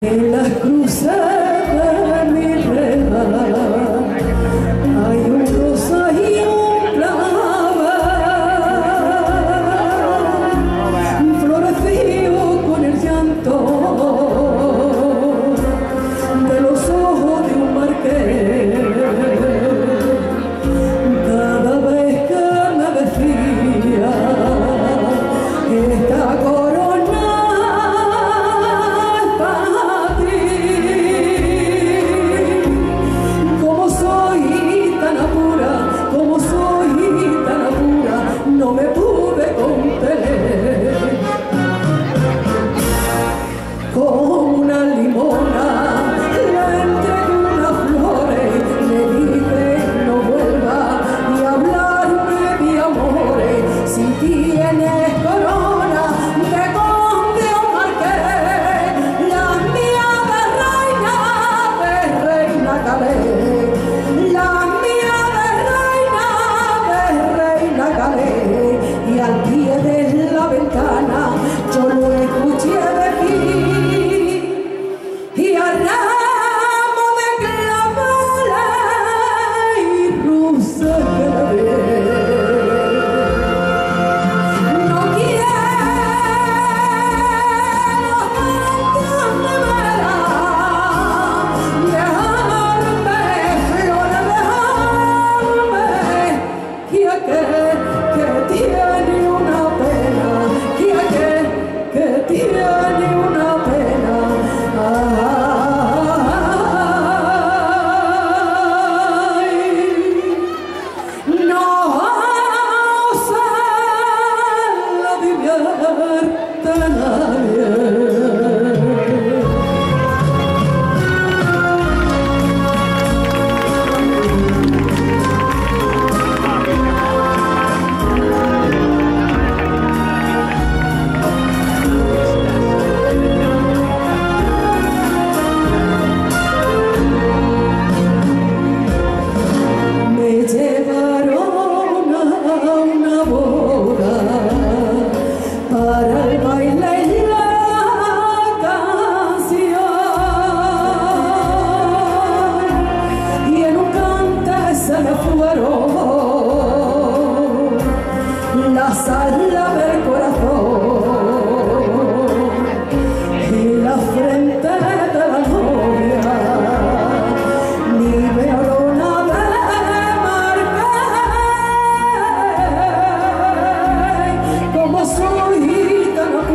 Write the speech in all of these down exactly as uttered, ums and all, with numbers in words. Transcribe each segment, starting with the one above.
En las cruces de mi reja hay un rosa y un clavel, florecido con el llanto de los ojos de un marqués. Cada vez que me decía esta corona no me pude contener. Con una limona le entregué unas flores, le dije no vuelva y hablarme de amores. Si tienes corona de conde o marqués, la mía de reina, de reina calé, la mía de reina, de reina calé. Y al pie de la ventana yo lo escuché decir, y a ramo de claveles y rosas que la ve. No quiero cantarme mera, dejarme flores, dejarme que aquel que tiene una pena, que aquel que tiene una pena. Ay, no se la divierte nadie. Me llevaron a una boda para el baile y la canción, y en un cante se me fueron las alas del corazón y la frente de la novia, ni veo soy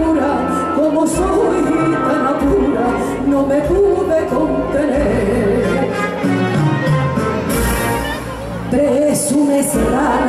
tan pura, no me pude contener. Presume será